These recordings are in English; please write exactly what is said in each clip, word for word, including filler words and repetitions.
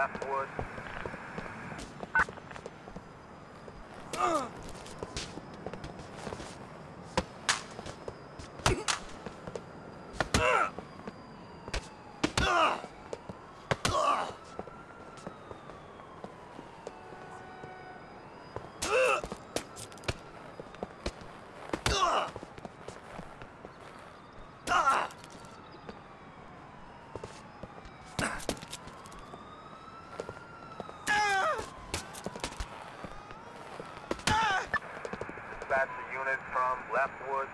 Leftwood. That's the unit from Leftwood.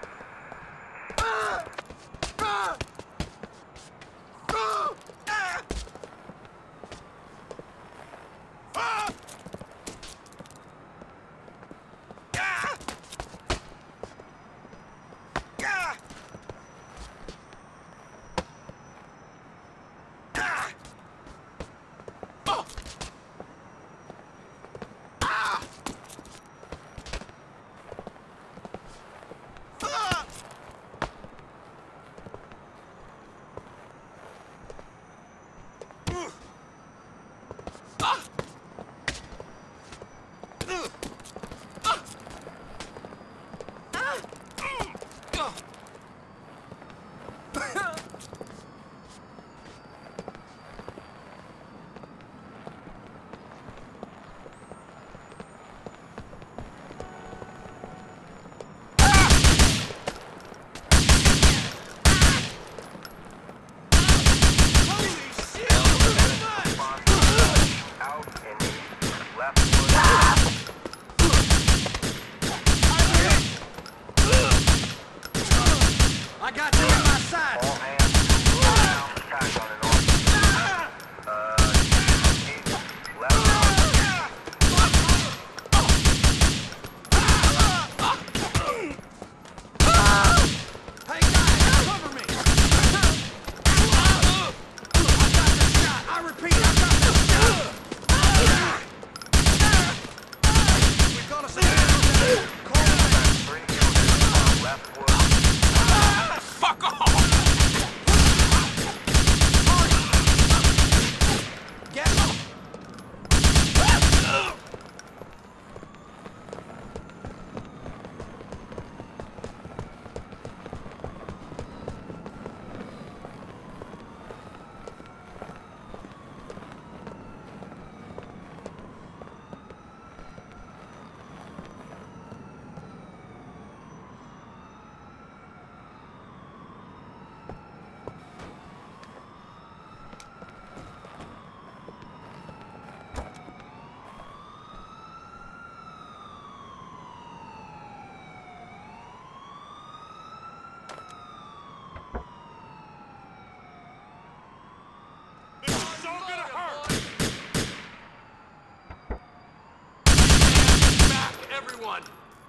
Everyone!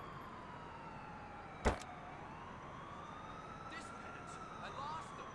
Dispatch! I lost them!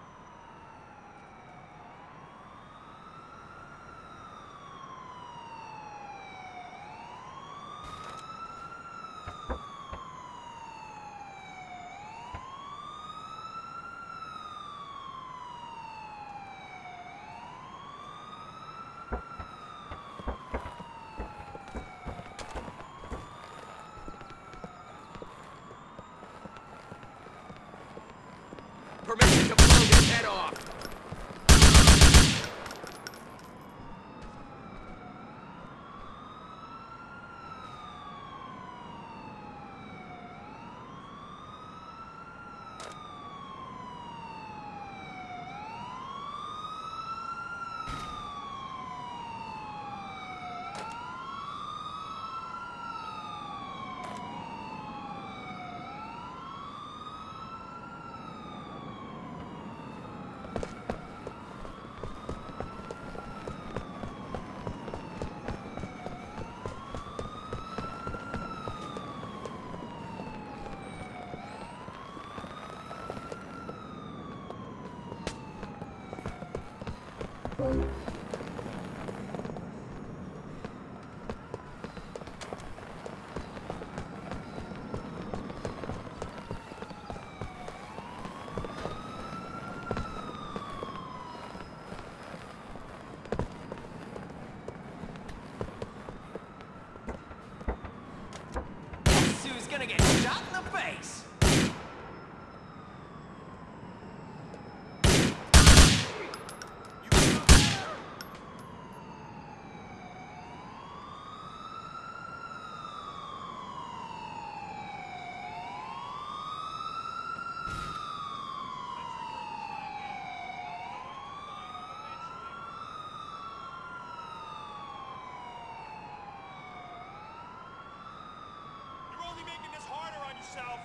yourself.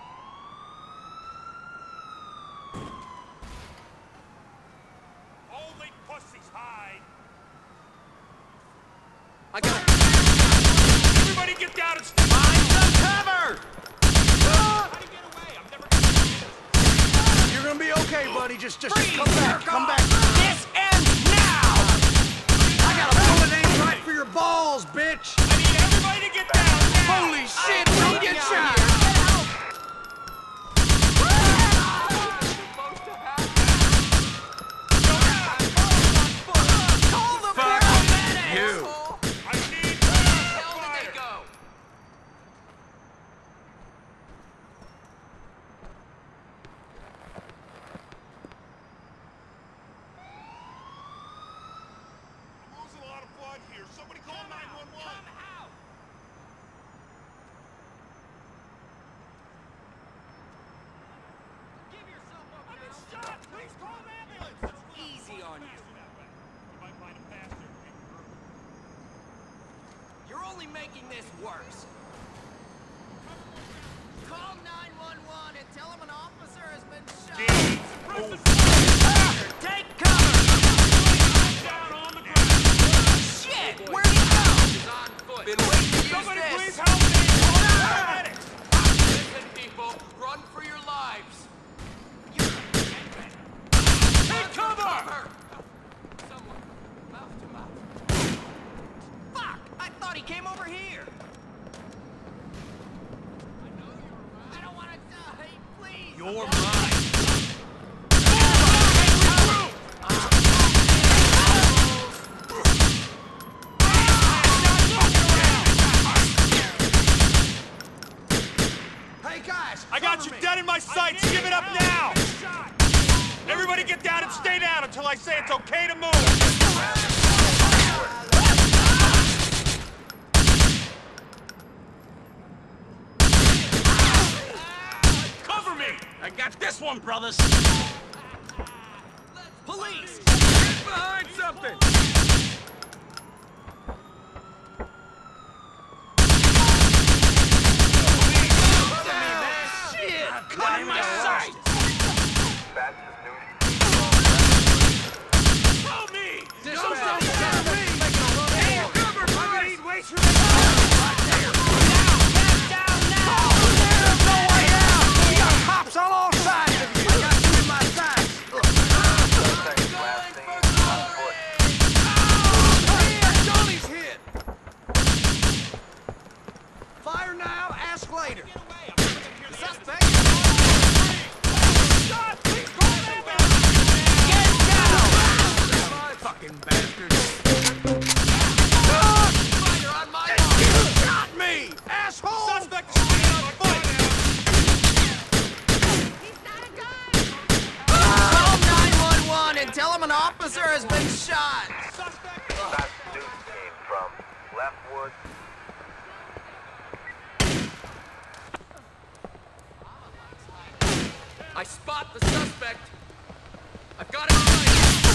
Only pussies hide. I got it. Everybody get down and stand. Find some cover! How do you get away? I'm never gonna do this. You're gonna be okay, buddy. Just, just Freeze! come back, come back. This ends now! I got a bullet aimed right for your balls, bitch. I need everybody to get down now. Holy shit, don't get shot. Call the Fuck paramedics! you. I need Where did they go? I'm losing a lot of blood here. Somebody call nine one one. Come out! Give yourself up I've been now. shot. Please call an ambulance. Easy on you. Faster that way. You might find it faster. You're only making this worse. Call nine one one and tell them an officer has been shot. Suppress the fire. Take cover! Down on the ground. Shit! Where'd he go? Been waiting to use Somebody this. please help me. Call the paramedics. Listen, people, run for your lives. Take cover. Someone, mouth to mouth. Fuck! I thought he came over here. I know you're around. I don't want to die, please. You're mine. Hey, guys. I got cover you me. dead in my sights. Give it up now. Everybody get down and stay down until I say it's okay to move. Cover me. I got this one, brothers. Police! Get behind something. Shit! Cut in my sight. Fastest news. Help me. Don't stop me. Hey, cover, buddy. Wait for me. There's no way out. You got cops on all sides of you. I got you in my sights. Second last thing on foot. Hey, Johnny's hit. Fire now, ask later. Suspect! Stop. Please call an ambulance. Get down! Fucking bastards. Fire on my You shot me, asshole! Suspect is standing on foot. Call nine one one and tell them an officer has been shot. Suspect. Fastest news came from Leftwood. I spot the suspect. I've got it right.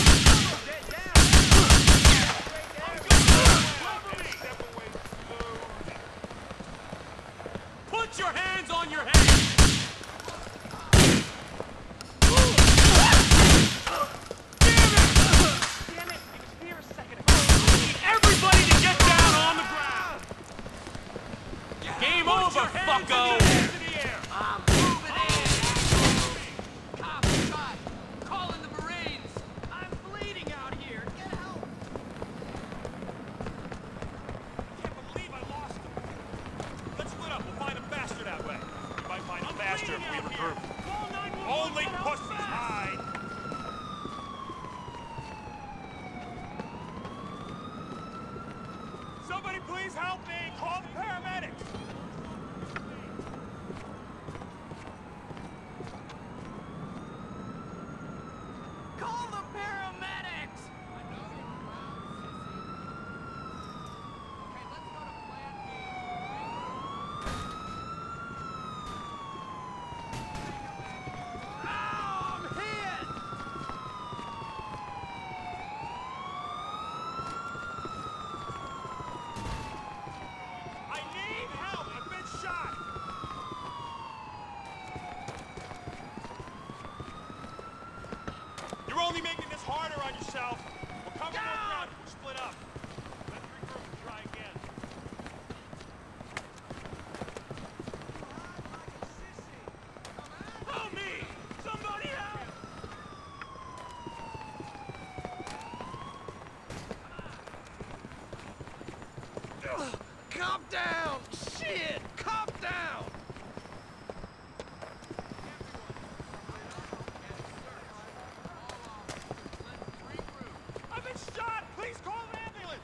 Put your hands on your head. Damn it! He was here a second ago. Need everybody to get down on the ground. Game over, fucko. I'm moving in. Cops, shot. Calling the Marines. I'm bleeding out here. Get help. Can't believe I lost him. Let's split up. We'll find him faster that way. We might find him faster if we regroup. Only pussies hide. Somebody please help me. Call the paramedics. Call the paramedics. I know you're around, sissy. Okay, let's go to Plan B. Oh, I'm hit! I need help. Calm down! Shit! Calm down! I've been shot! Please call an ambulance!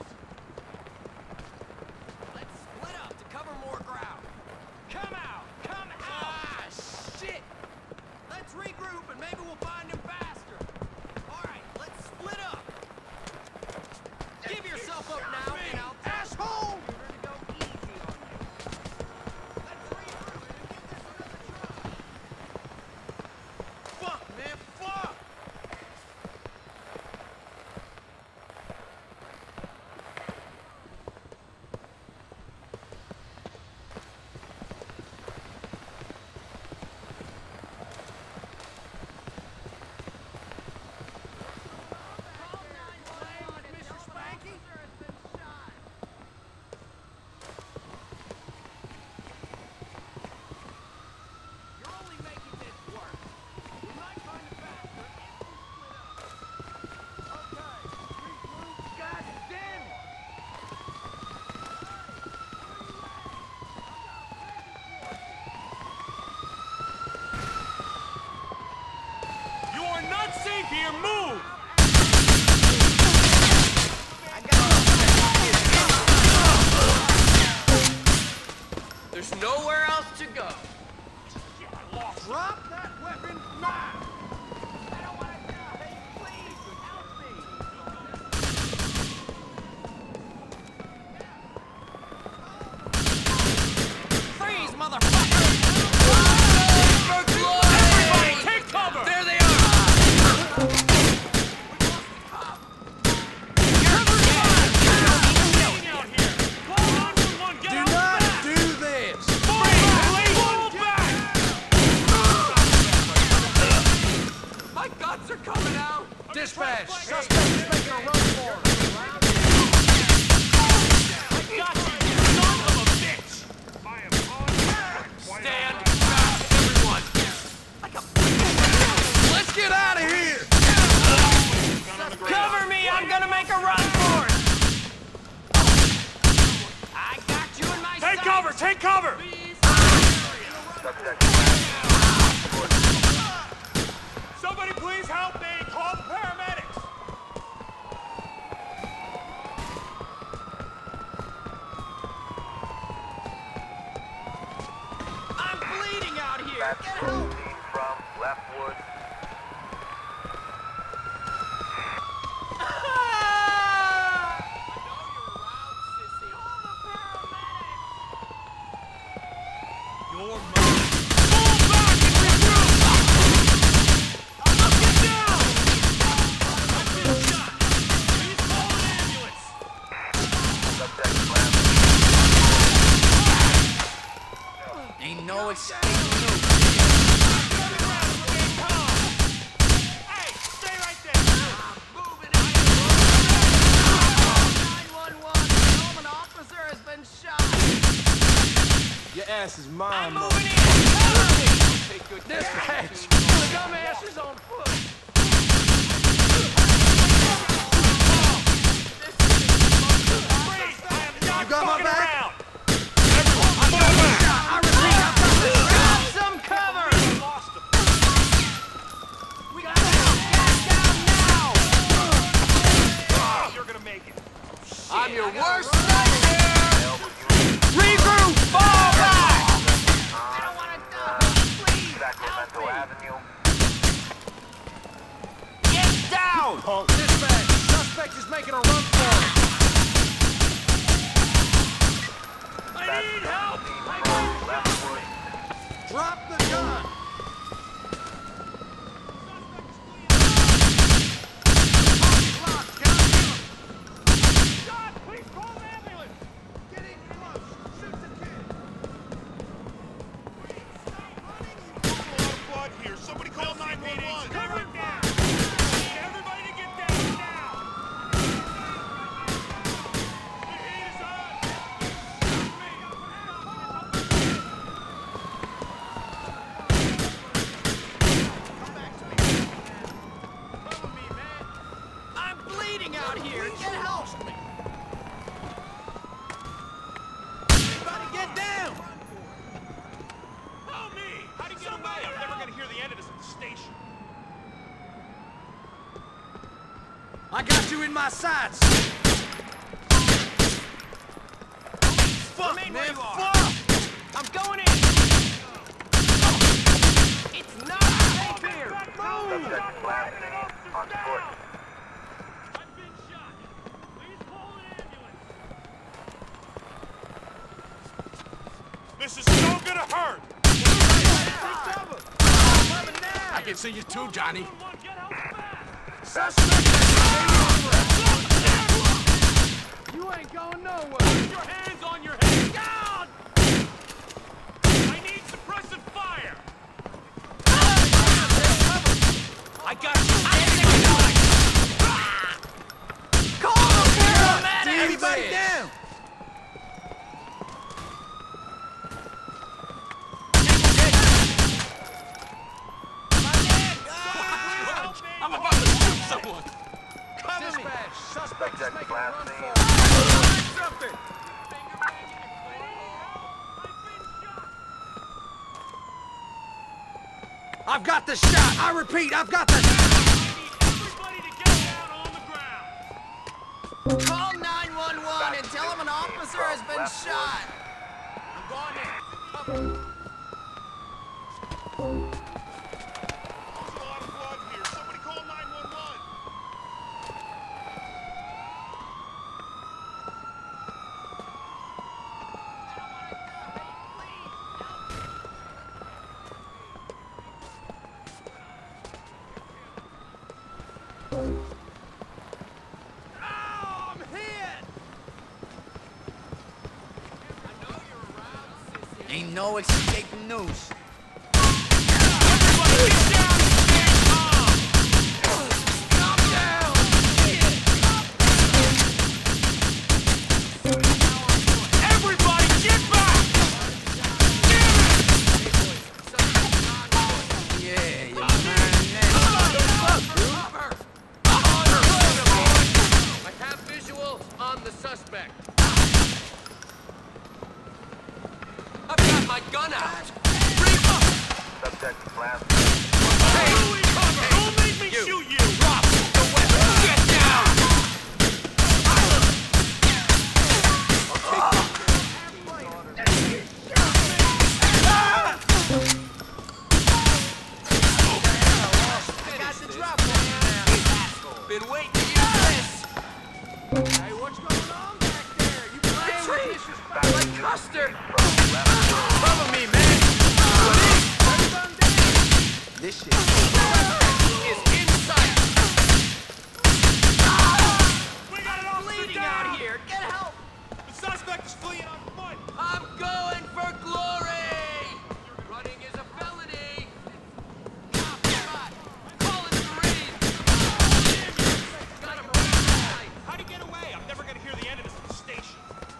Let's split up to cover more ground. Come out! Come out! Ah, shit! Let's regroup and maybe we'll find him faster. All right, let's split up. Give yourself up now, and I'll Asshole! to go easy on you. Let's regroup and give this another try. Fuck, man, fuck! Mister Spanky? Has been shot. You're only making this worse. We might find him faster if we split up. Okay, regroup. God damn it! You are not safe here! Move! There's nowhere else to go. Shit, I lost him. Drop that weapon now! I don't want to die. Please, help me. Freeze, motherfucker! Everybody, take cover! There they are! Out here! Call nine one one! Get Do out not fast! do this! Pull back! My guts are coming out! Dispatch! Suspect is making a run for it! I got you, you son of a bitch! I am on Stand back, everyone! Let's get out of here! Cover me! I'm gonna make a run for it! I got you in my Take sights. cover! Take cover! Subject Somebody please help me! Call the paramedics! I'm bleeding out here! That's Get help! proceed from Leftwood. I know you're around, sissy. Call the paramedics! Your mother. Pull back and regroup! Get down! I've been shot! Please call an ambulance! Subject plan. Ain't no escape. Hey, stay right there! Moving in. nine one one. Home, an officer has been shot. Your ass is mine, I'm mother. moving in. Cover me. Take good dispatch! The dumbass is on foot. Freeze! I am not You got my fucking back? around! Everyone, pull back! I repeat, I got this! Grab some cover. I lost him. We got him. Gas down now. Oh, you're gonna make it. I'm your worst nightmare. Mail with you. Regroup. Fall back. I don't want to die. Please Sacramento help me. Avenue. Get down. Punk. Dispatch! Suspect is making a run for it! I need help! From Leftwood. Drop the gun! Shot! Please call an ambulance! Get in close! Shoot the kid! A lot of blood here. Somebody call nine one one. Cover it down. Everybody to get down now. The heat is on. my sights! Fuck, Remain man, where you are. fuck! I'm going in! It's not safe here! Subject blasting on foot. I've been shot. Please call an ambulance. This is so gonna hurt. I can see you too, Johnny. You ain't going nowhere! Put your hands on your head. God! I need suppressive fire. I got you. Call the paramedics! Everybody down! I'm about to shoot someone. Dispatch, suspect is Subject making a run blasting. for it. Something! I've got the shot! I repeat, I've got the... Everybody to get down on the ground. Call nine one one and tell them an officer has been Leftwood. shot! I'm going in. Cover. There's a lot of blood here. Somebody call nine one one. Oh, I'm hit! I know you're around, sissy. Ain't no escaping NOOSE. Everybody get down and stand calm. Calm down! Everybody get back. Yeah, you're man now. Cover! I have visual on the suspect. I've got my gun out. Subject blasting. Hey, cover. Don't make me shoot you. Drop the weapon. Get down. I got the drop on you now. Been waiting to use this. Hey, what's going on back there? You playing with disrespect like custard? Cover me, man! This shit Is in sight. We got an officer bleeding down. out here. Get help! The suspect is fleeing on foot. I'm going for glory. Running is a felony. Stop, stop. Call it three. Got him right side. How'd he get away? I'm never gonna hear the end of this at the station.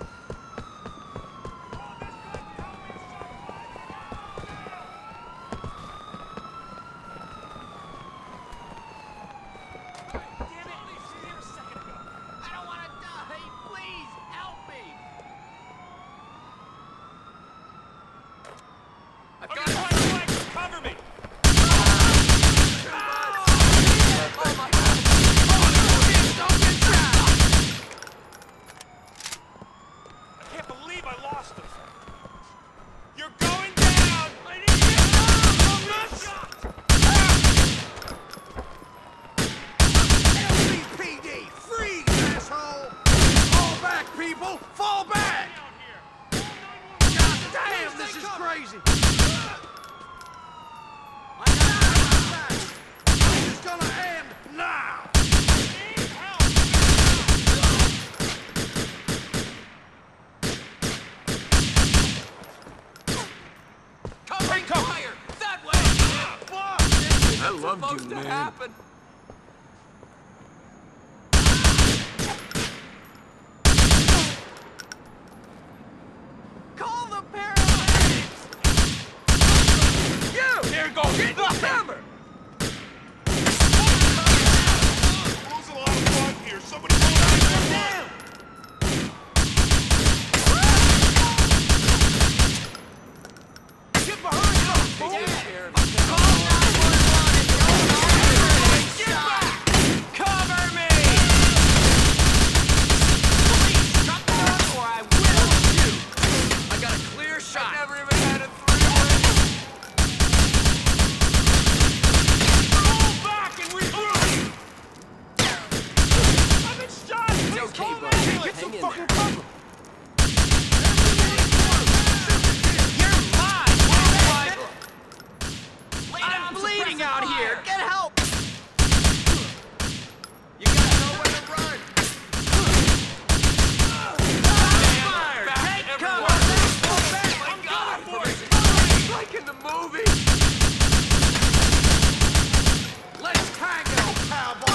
Damn it! He was here a second ago. I don't want to die. Please, help me. I've I'm got gonna him. try to flank you. Cover me. Oh my God. Don't get trapped. I can't believe I lost him. You're going down. I need you. I'm not shot. L C P D, freeze, asshole! Fall back, people! Fall back! Down here. God damn, this is crazy! I got my sights. This is gonna end now! Need help. Covering fire. That way. Fuck! I loved you, man. To happen. Call the paramedics. You. There goes Get nothing. cover. Losing a lot of blood here. Somebody call nine one one. Get behind us, fool! Take care of Call nine one one and tell them an officer has been Okay, buddy. Get some Hang in fucking there. cover. You're mine! Lay I'm down, bleeding suppressive out fire. here! Get help! You gotta know where to run. Fire! Take cover! My God, like in the movie. Let's tango, cowboy.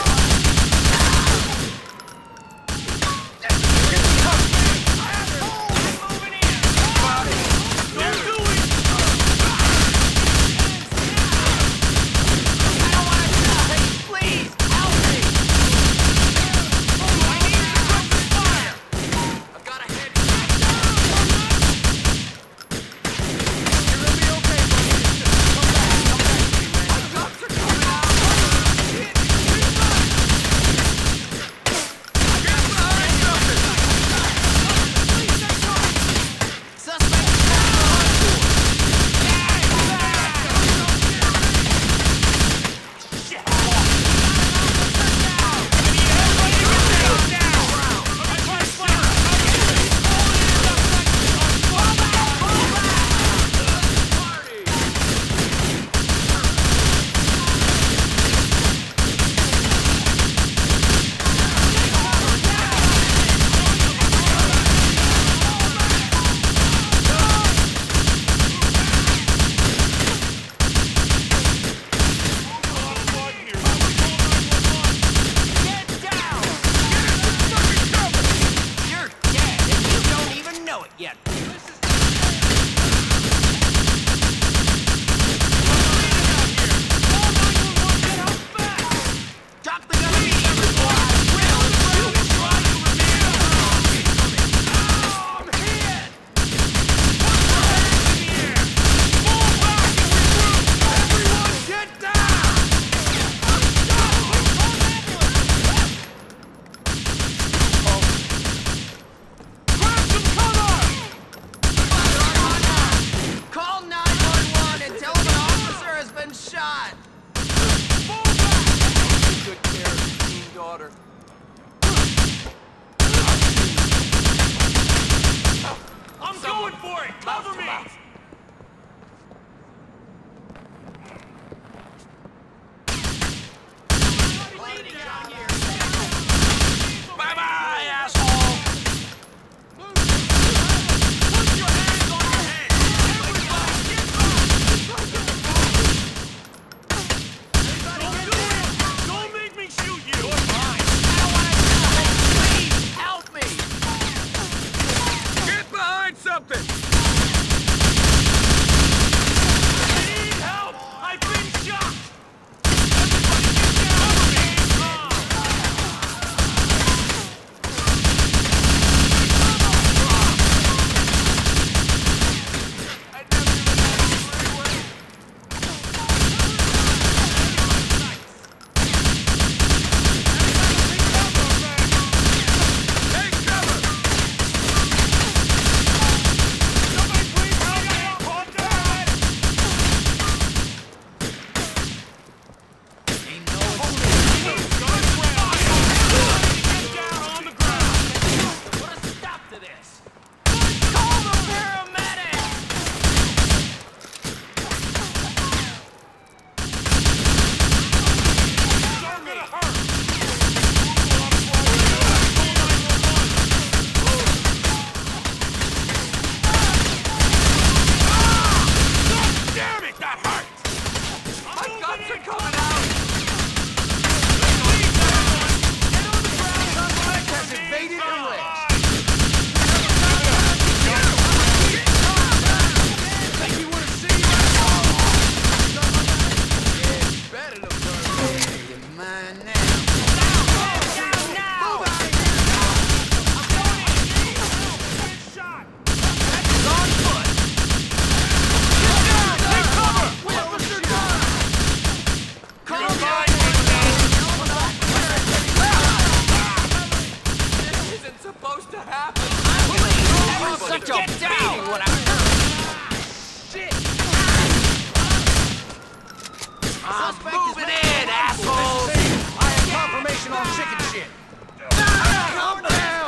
Moving in, assholes! I have confirmation on chicken shit. Come down!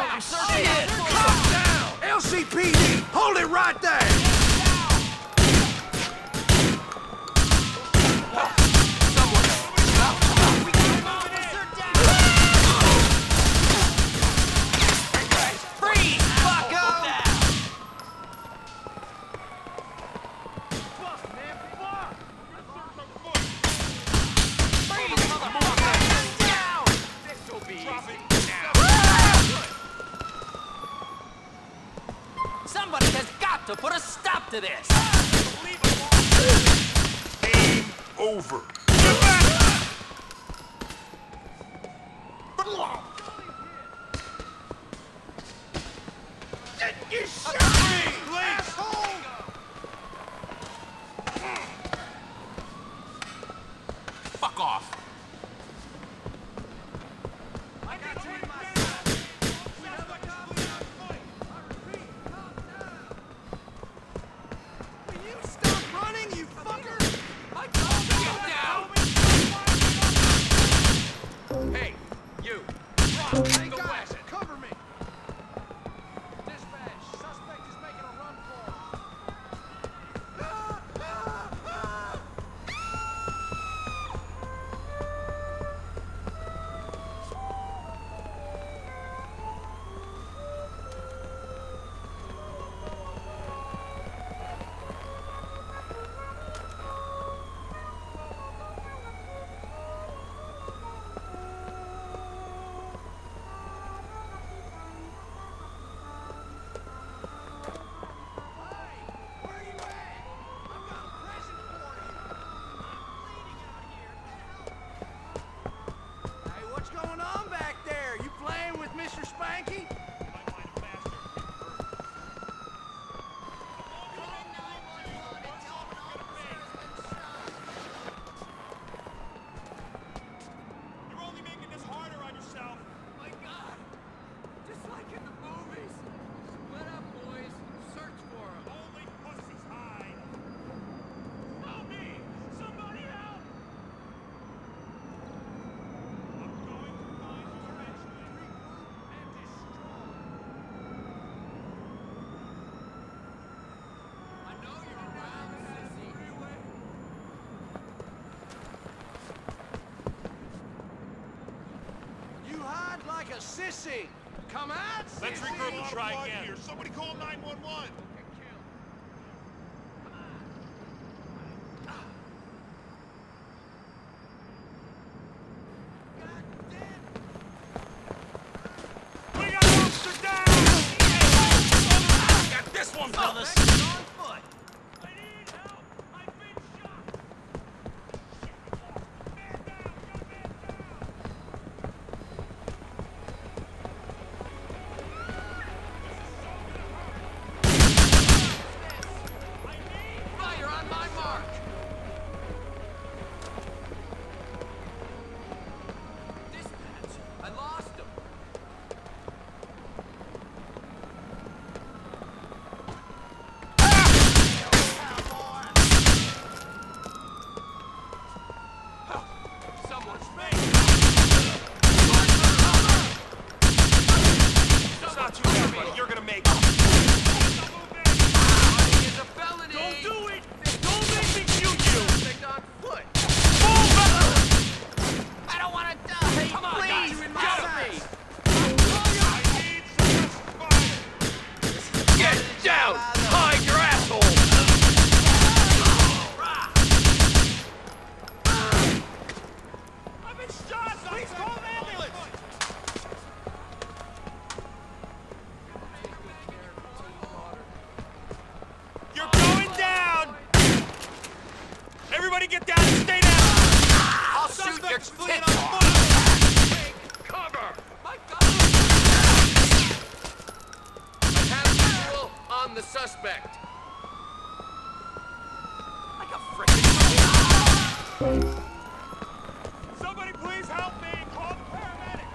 V P D! Hold it right there! Somebody has got to put a stop to this! Game over. You shot me! Asshole! Fuck off. I got you in my sight. We have a copy on point. I repeat, calm down. Will you stop running, you fucker? I told you down. Hey, you. Drop. Hey, Go guys, west. Cover me. Dispatch. Suspect is making a run for it. Ah, ah, ah. Hey, what's going on back there? You playing with Mister Spanky? You're only making this harder on yourself. My God! Just like in the movies. Split up, boys. Search for him. Only pussies hide. Help me! Somebody help! I'm going to find you eventually. Regroup and destroy. I know you're around, sissy. You hide like a sissy. Come out, sissy. Let's regroup and try again. Here. Somebody call nine one one. We got monster down! Got this one, fellas. On foot. I need help! I've been shot! Man down! Got man down! Fire on my mark. Dispatch. I lost him. Someone's It's not too bad, buddy. You're gonna make it. Running is a felony. Don't do it! Don't make me shoot you! Suspect on foot. I don't want to die. Come on, Please, guys, you in my get him. sight. I need some fire! Get down. Hide your asshole. I've been shot! Please call an ambulance! You're going down! Everybody get down and stay down! I'll shoot your Suspect's tits fleeing on off. foot! Cover. My God. I have visual on the suspect. Like a frickin' Somebody please help me! Call the paramedics!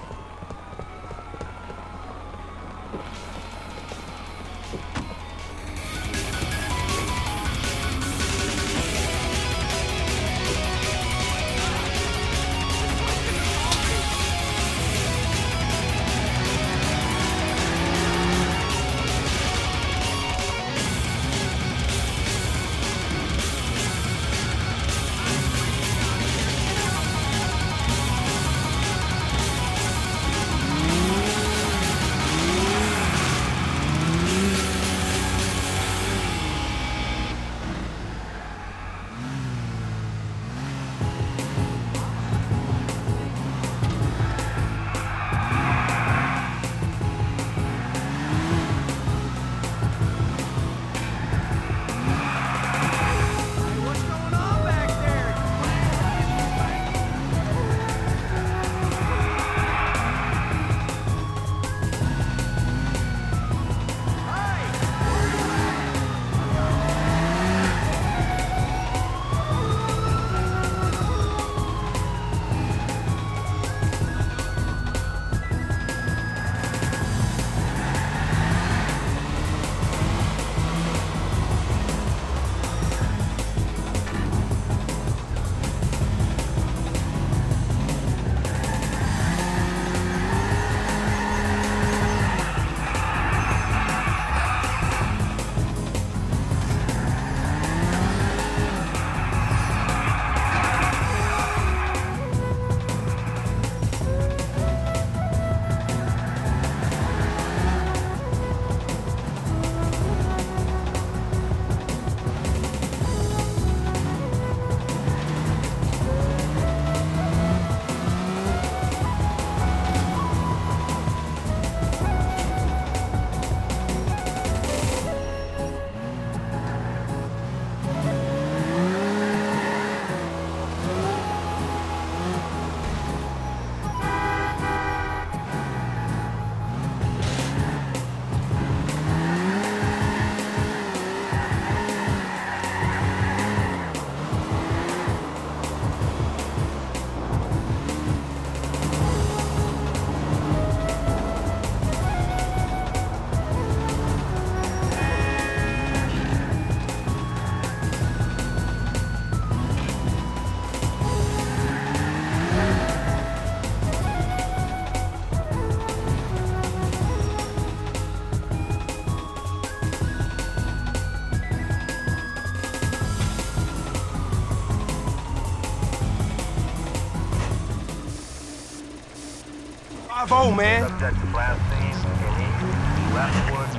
four, man. Subject last seen in East Leftwood.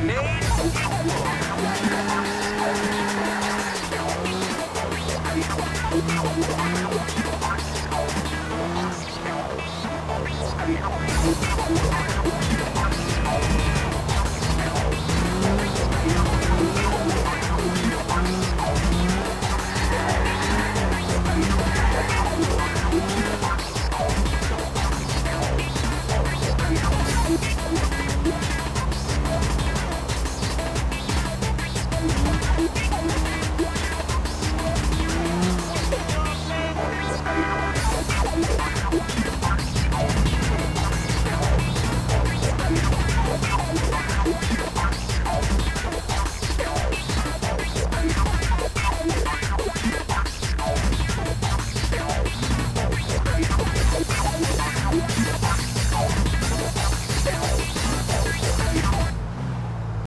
Paid.